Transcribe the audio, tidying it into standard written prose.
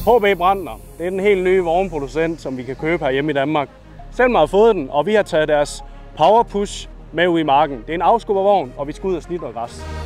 HB Brandner, det er den helt nye vognproducent, som vi kan købe herhjemme i Danmark. Selma har fået den, og vi har taget deres Power Push med ud i marken. Det er en afskubbervogn, og vi skal ud og snitte noget græs.